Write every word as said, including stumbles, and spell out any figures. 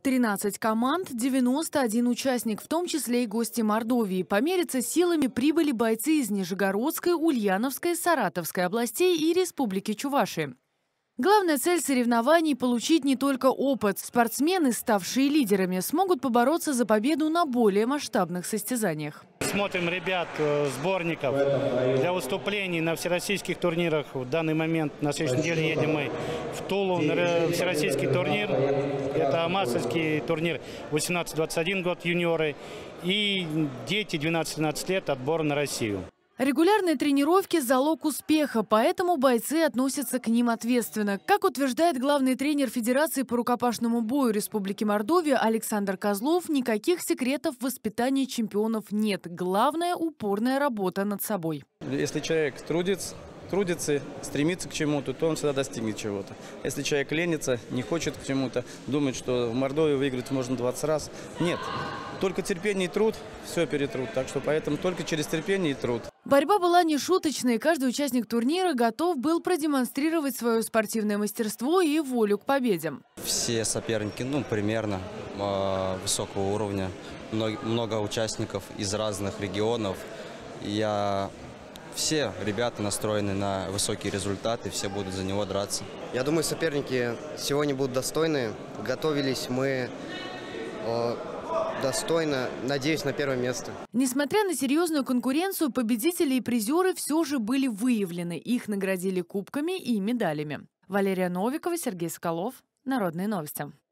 тринадцать команд, девяносто один участник, в том числе и гости Мордовии. Помериться силами прибыли бойцы из Нижегородской, Ульяновской, Саратовской областей и Республики Чувашия. Главная цель соревнований – получить не только опыт. Спортсмены, ставшие лидерами, смогут побороться за победу на более масштабных состязаниях. Смотрим ребят, сборников для выступлений на всероссийских турнирах. В данный момент на следующей неделе едем мы в Тулу на всероссийский турнир. Это аматорский турнир восемнадцать двадцать один год юниоры и дети двенадцать-тринадцать лет отбор на Россию. Регулярные тренировки – залог успеха, поэтому бойцы относятся к ним ответственно. Как утверждает главный тренер Федерации по рукопашному бою Республики Мордовия Александр Козлов, никаких секретов в воспитании чемпионов нет. Главное – упорная работа над собой. Если человек трудится, трудится, стремится к чему-то, то он всегда достигнет чего-то. Если человек ленится, не хочет к чему-то, думает, что в Мордовии выиграть можно двадцать раз – нет. Только терпение и труд все перетрут. Так что поэтому только через терпение и труд. Борьба была не шуточной. Каждый участник турнира готов был продемонстрировать свое спортивное мастерство и волю к победе. Все соперники, ну, примерно э, высокого уровня. Много, много участников из разных регионов. Я... Все ребята настроены на высокие результаты, все будут за него драться. Я думаю, соперники сегодня будут достойны. Готовились мы э, достойно, надеюсь, на первое место. Несмотря на серьезную конкуренцию, победители и призеры все же были выявлены. Их наградили кубками и медалями. Валерия Новикова, Сергей Соколов. Народные новости.